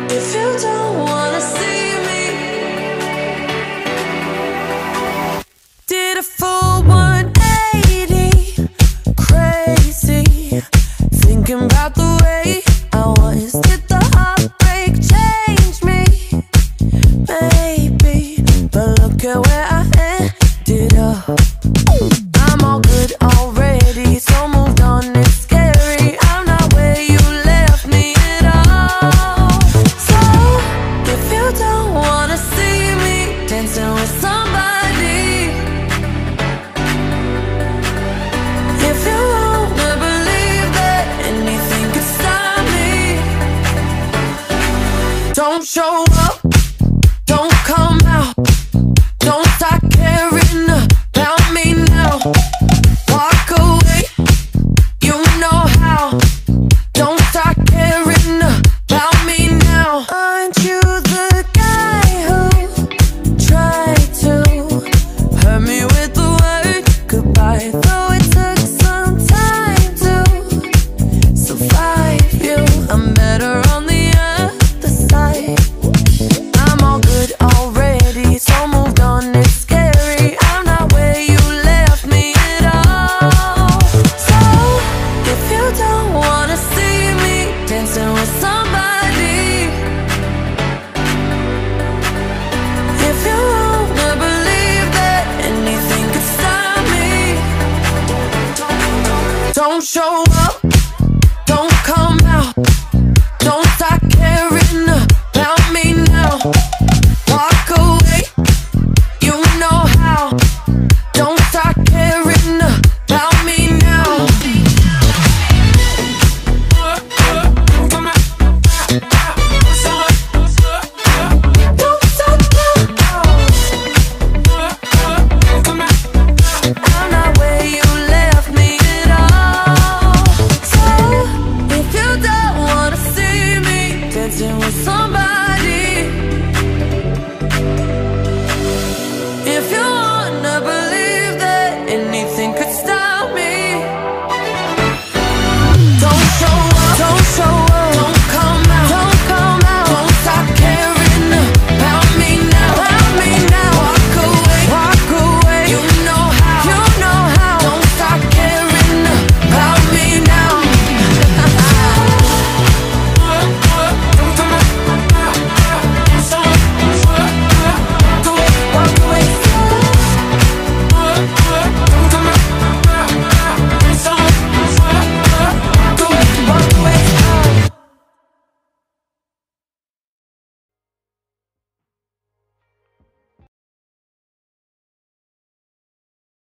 If you don't wanna see me, did a full 180, crazy, thinking about the way I was. Did the heartbreak change me? Maybe, but look at where I ended up. I'm all good already, so moved on, it's scary. I'm not where you left me at all. So, if you don't wanna see me dancing with somebody, if you wanna believe that anything could stop me, don't show up.